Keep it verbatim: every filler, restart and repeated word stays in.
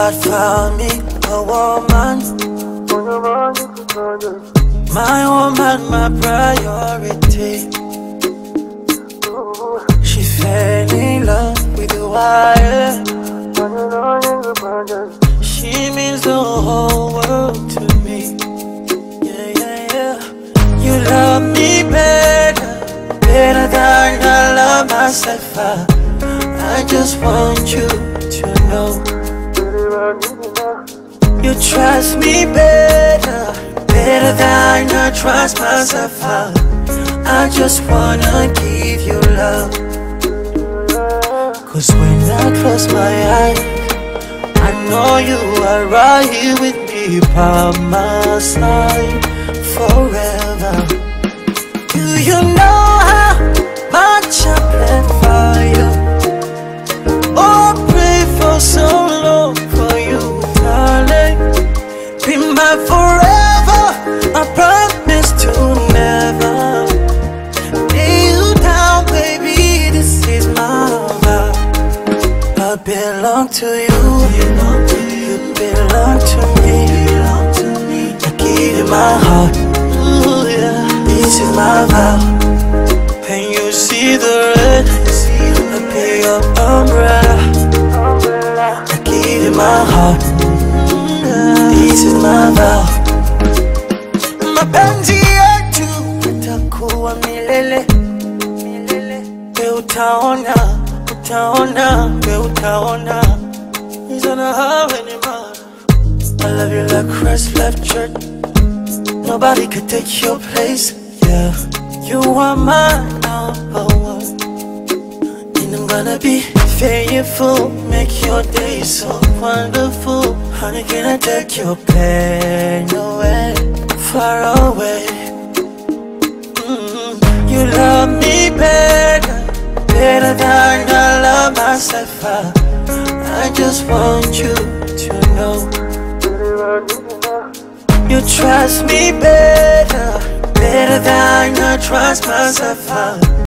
God found me a woman, my woman, my priority. She fell in love with the wire. She means the whole world to me. Yeah, yeah, yeah. You love me better, better than I love myself. I, I just want you to know. You trust me better, better than I trust myself. I, I just wanna give you love. Cause when I close my eyes, I know you are right here with me by my side forever. Do you know how much I plan for you? Oh, pray for so long for you, darling. Be my forever, I promise to never lay you down, baby, this is my vow. I belong to you, you belong to me. I give you my heart, ooh, yeah. This is my vow. When you see the red, I be your umbrella. I give you my heart, this is my vow. Mapenzi yetu itakuwa milele. We utaona, utaona, we utaona. It's on a highway anymore. I love you like Christ left church. Nobody could take your place, yeah. You are my number one, and I'm gonna be faithful, make your day so wonderful. Honey, can I take your pain away, far away? Mm-hmm. You love me better, better than I love myself. I, I just want you to know. You trust me better, better than I trust myself. I